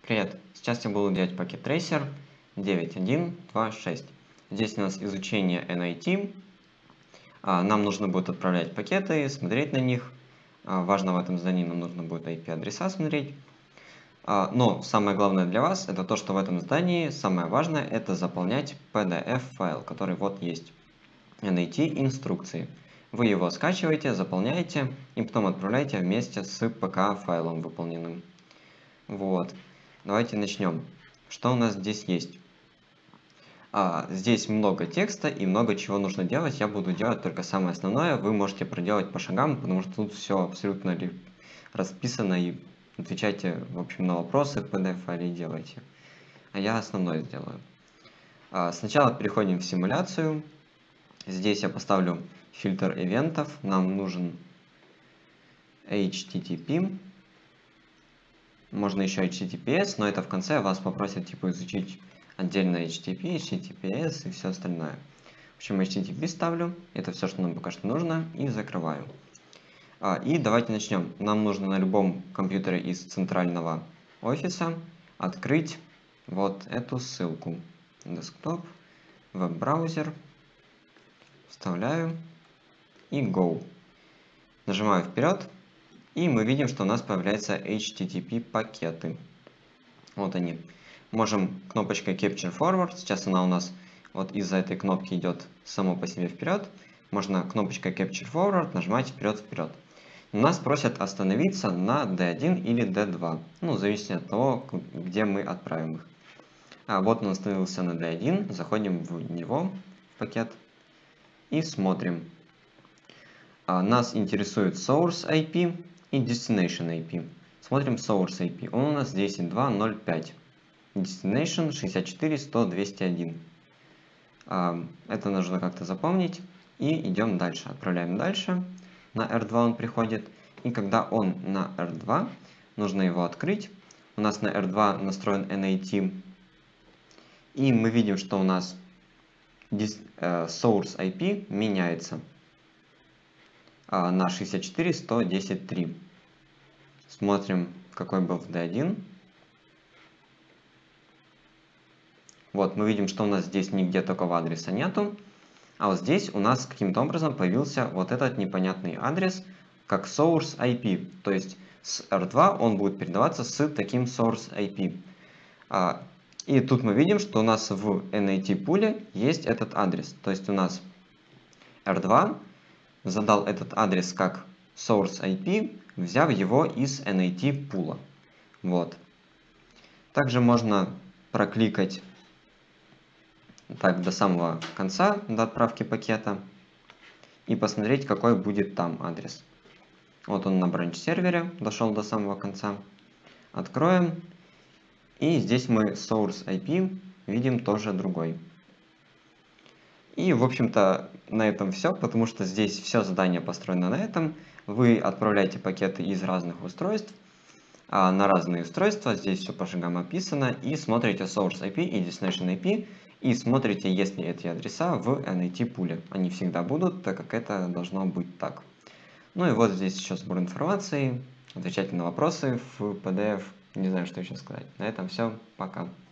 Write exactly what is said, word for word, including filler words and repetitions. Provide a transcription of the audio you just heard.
Привет! Сейчас я буду делать пакет трейсер девять точка один точка два точка шесть. Здесь у нас изучение эн ай ти. Нам нужно будет отправлять пакеты, смотреть на них. Важно в этом задании, нам нужно будет ай пи-адреса смотреть. Но самое главное для вас, это то, что в этом задании самое важное, это заполнять пи ди эф-файл, который вот есть. эн ай ти инструкции. Вы его скачиваете, заполняете и потом отправляете вместе с пи кей-файлом выполненным. Вот. Давайте начнем. Что у нас здесь есть? А, здесь много текста и много чего нужно делать. Я буду делать только самое основное. Вы можете проделать по шагам, потому что тут все абсолютно расписано. И отвечайте, в общем, на вопросы в пи ди эф-файле и делайте. А я основное сделаю. А, сначала переходим в симуляцию. Здесь я поставлю фильтр ивентов. Нам нужен эйч ти ти пи. Можно еще эйч ти ти пи эс, но это в конце вас попросят типа изучить отдельно эйч ти ти пи, эйч ти ти пи эс и все остальное. В общем, эйч ти ти пи ставлю. Это все, что нам пока что нужно. И закрываю. А, и давайте начнем. Нам нужно на любом компьютере из центрального офиса открыть вот эту ссылку. Десктоп, веб-браузер. Вставляю. И Go. Нажимаю вперед. И мы видим, что у нас появляются эйч ти ти пи пакеты. Вот они. Можем кнопочкой Capture Forward. Сейчас она у нас вот из-за этой кнопки идет само по себе вперед. Можно кнопочкой Capture Forward нажимать вперед-вперед. Нас просят остановиться на ди один или ди два. Ну, зависит от того, где мы отправим их. А вот он остановился на ди один. Заходим в него, в пакет. И смотрим. А, нас интересует Source ай пи и Destination ай пи. Смотрим Source ай пи. Он у нас десять точка два точка ноль пять. Destination шестьдесят четыре сто двести один. Это нужно как-то запомнить. И идем дальше. Отправляем дальше. На эр два он приходит. И когда он на эр два, нужно его открыть. У нас на эр два настроен эн ай ти. И мы видим, что у нас Source ай пи меняется на шестьдесят четыре сто десять три. Смотрим, какой был в ди один. Вот, мы видим, что у нас здесь нигде такого адреса нету. А вот здесь у нас каким-то образом появился вот этот непонятный адрес, как Source ай пи. То есть с эр два он будет передаваться с таким Source ай пи. И тут мы видим, что у нас в эн ай ти пуле есть этот адрес. То есть у нас эр два задал этот адрес как Source ай пи, взяв его из эн ай ти пула. Вот. Также можно прокликать так до самого конца, до отправки пакета, и посмотреть, какой будет там адрес. Вот он на бранч-сервере, дошел до самого конца. Откроем. И здесь мы Source ай пи видим тоже другой. И, в общем-то, на этом все, потому что здесь все задание построено на этом. Вы отправляете пакеты из разных устройств на разные устройства. Здесь все по шагам описано. И смотрите Source ай пи и Destination ай пи. И смотрите, есть ли эти адреса в эн ай ти пуле. Они всегда будут, так как это должно быть так. Ну и вот здесь еще сбор информации. Отвечайте на вопросы в пи ди эф. Не знаю, что еще сказать. На этом все. Пока.